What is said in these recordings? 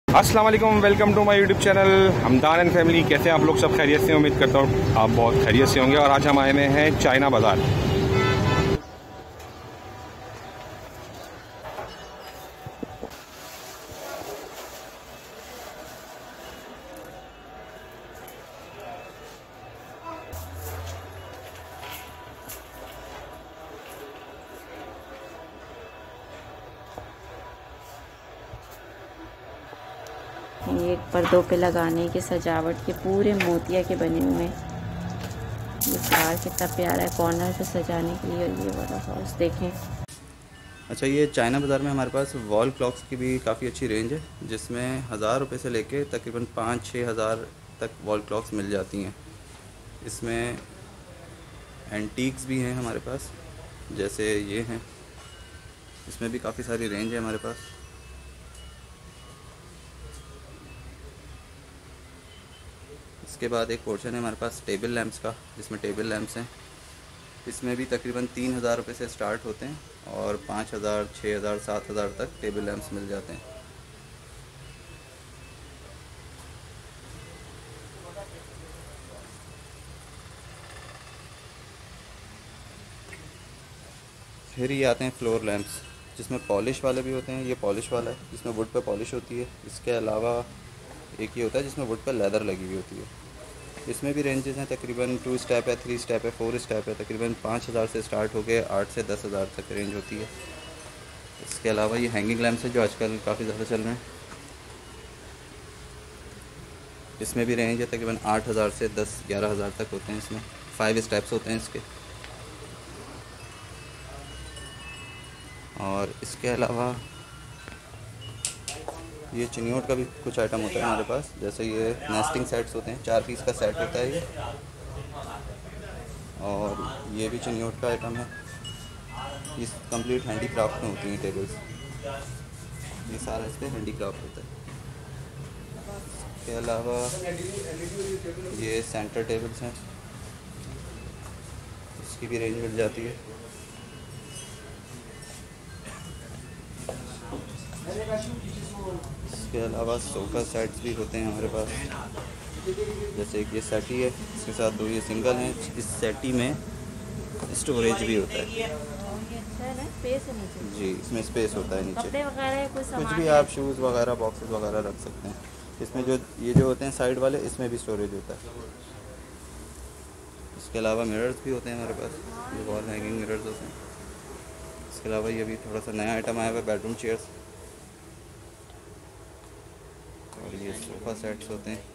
अस्सलाम वालेकुम, welcome to my YouTube channel Hamdan and family. कैसे हैं आप लोग? सब खैरियत से? उम्मीद करता हूँ आप बहुत खैरियत से होंगे। और आज हम आए हुए हैं चाइना बाज़ार। ये पर्दों पे लगाने के सजावट के पूरे मोतिया के बने हुए हैं। ये फ्लावर कितना प्यारा है कॉर्नर पे सजाने के लिए। ये वाला हाउस देखें। अच्छा, ये चाइना बाज़ार में हमारे पास वॉल क्लॉक्स की भी काफ़ी अच्छी रेंज है, जिसमें 1000 रुपये से लेके तकरीबन 5-6 हज़ार तक वॉल क्लॉक्स मिल जाती हैं। इसमें एंटीक्स भी हैं हमारे पास, जैसे ये हैं। इसमें भी काफ़ी सारी रेंज है हमारे पास। इसके बाद एक पोर्शन है हमारे पास टेबल लैंप्स का, जिसमें टेबल लैंप्स हैं। इसमें भी तकरीबन 3000 रुपये से स्टार्ट होते हैं और 5000, 6000, 7000 तक टेबल लैंप्स मिल जाते हैं। फिर ये आते हैं फ्लोर लैंप्स, जिसमें पॉलिश वाले भी होते हैं। ये पॉलिश वाला है, जिसमें वुड पे पॉलिश होती है। इसके अलावा एक ये होता है जिसमें वुड पे लेदर लगी हुई होती है। इसमें भी रेंजेस हैं, तकरीबन 2 स्टेप है, 3 स्टेप है, 4 स्टेप है। तकरीबन 5000 से स्टार्ट हो गए 8 से 10,000 तक रेंज होती है। इसके अलावा ये हैंगिंग लैंप्स है जो आजकल काफ़ी ज़्यादा चल रहे हैं। इसमें भी रेंज है, तकरीबन 8000 से 10-11,000 तक होते हैं। इसमें 5 स्टेप्स होते हैं इसके। और इसके अलावा ये चिनियोट का भी कुछ आइटम होता है हमारे पास, जैसे ये नेस्टिंग सेट्स होते हैं। 4 पीस का सेट होता है ये। और ये भी चिनियोट का आइटम है। इस कंप्लीट हैंडी क्राफ्ट में होती हैं टेबल्स। ये सारा इस पर हैंडी क्राफ्ट होता है। इसके अलावा ये सेंटर टेबल्स हैं, इसकी भी रेंज मिल जाती है। इसके अलावा सोफ़ा सेट्स भी होते हैं हमारे पास, जैसे कि ये सेटी है, इसके साथ 2 ये सिंगल हैं। इस सेटी में स्टोरेज भी होता है जी, इसमें स्पेस होता है नीचे। कुछ भी आप शूज़ वगैरह, बॉक्सेस वगैरह रख सकते हैं। इसमें जो ये जो होते हैं साइड वाले, इसमें भी स्टोरेज होता है। इसके अलावा मिरर्स भी होते हैं हमारे पास, ये वॉल हैंगिंग मिरर्स होते हैं। इसके अलावा ये भी थोड़ा सा नया आइटम आया हुआ है, बेडरूम चेयर्स। और ये सोफ़ा सेट्स होते हैं।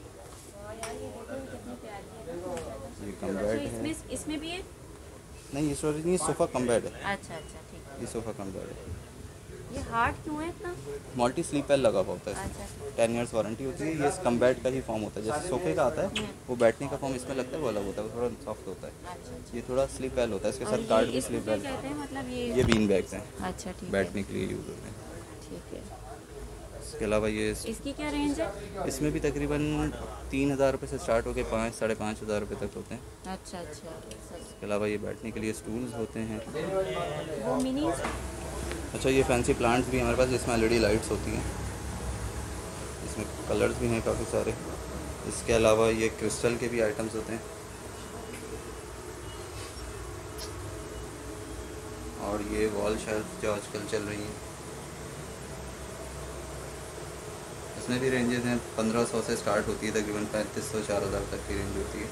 ये कम बेड है। इसमें भी है? नहीं, ये स्टोरेज नहीं, सोफ़ा कम बेड है। अच्छा अच्छा, ठीक है। ये सोफ़ा कम बेड है। ये हार्ड क्यों है इतना? मल्टी स्लीप वेल लगा हुआ होता है इसमें। अच्छा। 10 ईयर्स वारंटी होती है। ये कम बेड का ही फॉर्म होता है। जैसे सोफ़े का आता है वो बैठने का फॉर्म इसमें लगता है, वो अलग होता है, वो थोड़ा सॉफ्ट होता है। अच्छा। ये थोड़ा स्लीप वेल होता है। इसके साथ कार्ड भी स्लीप वेल। मतलब ये बीन बैग्स हैं। अच्छा, ठीक है। बैठने के लिए यूज़ होते हैं। ठीक है। इसके अलावा ये इसकी क्या रेंज है? इसमें भी तकरीबन 3000 रुपये से स्टार्ट होकर 5-5,500 रुपये तक होते हैं। अच्छा अच्छा। इसके अलावा ये बैठने के लिए स्टूल्स होते हैं। वो मिनी। अच्छा, ये फैंसी प्लांट्स भी हमारे पास, जिसमें LED लाइट्स होती हैं। इसमें कलर्स भी हैं काफ़ी सारे। इसके अलावा ये क्रिस्टल के भी आइटम्स होते हैं। और ये वॉल शेल्फ जो आजकल चल रही हैं, इसमें भी रेंजेस हैं। 1500 से स्टार्ट होती है, तकरीबन 3500-4000 तक की रेंज होती है।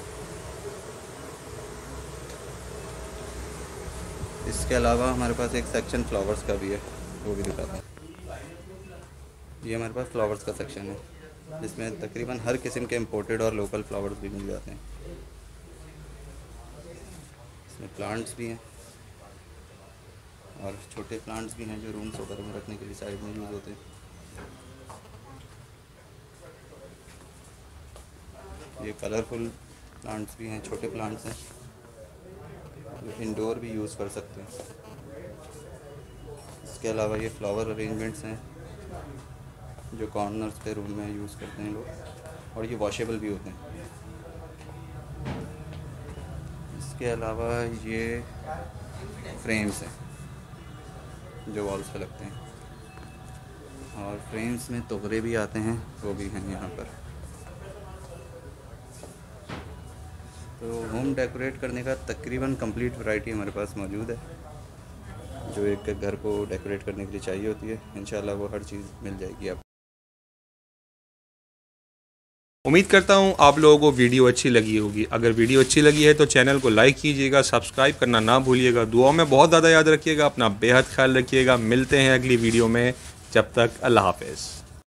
इसके अलावा हमारे पास एक सेक्शन फ्लावर्स का भी है, वो भी दिखाते हैं। ये हमारे पास फ्लावर्स का सेक्शन है, जिसमें तकरीबन हर किस्म के इंपोर्टेड और लोकल फ्लावर्स भी मिल जाते हैं। इसमें प्लांट्स भी हैं और छोटे प्लांट्स भी हैं जो रूम्स वगैरह में रखने के लिए साइड में यूज़ होते हैं। ये कलरफुल प्लांट्स भी हैं, छोटे प्लांट्स हैं जो इंडोर भी यूज़ कर सकते हैं। इसके अलावा ये फ्लावर अरेंजमेंट्स हैं जो कॉर्नर्स पे रूम में यूज़ करते हैं लोग, और ये वॉशेबल भी होते हैं। इसके अलावा ये फ्रेम्स हैं जो वॉल्स पे लगते हैं। और फ्रेम्स में तोहरे भी आते हैं, वो भी हैं यहाँ पर। तो होम डेकोरेट करने का तकरीबन कंप्लीट वैरायटी हमारे पास मौजूद है, जो एक घर को डेकोरेट करने के लिए चाहिए होती है। इंशाल्लाह वो हर चीज़ मिल जाएगी आपको। उम्मीद करता हूँ आप लोगों को वीडियो अच्छी लगी होगी। अगर वीडियो अच्छी लगी है तो चैनल को लाइक कीजिएगा, सब्सक्राइब करना ना भूलिएगा। दुआओं में बहुत ज़्यादा याद रखिएगा, अपना बेहद ख्याल रखिएगा। मिलते हैं अगली वीडियो में, जब तक अल्लाह हाफ़िज़।